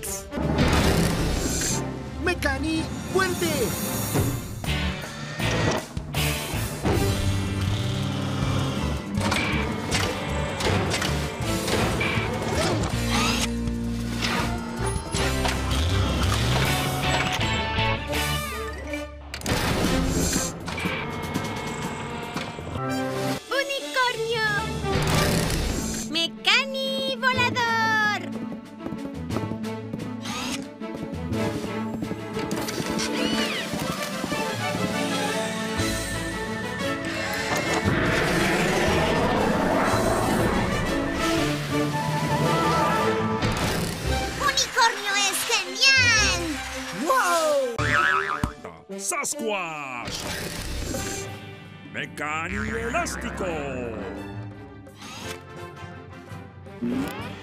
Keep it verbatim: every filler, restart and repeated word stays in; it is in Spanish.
Rex. Mecani, fuerte. ¡Unicornio! ¡Mecani volador! ¡Unicornio es genial! ¡Wow! ¡Sasquatch! ¡Mecani elástico!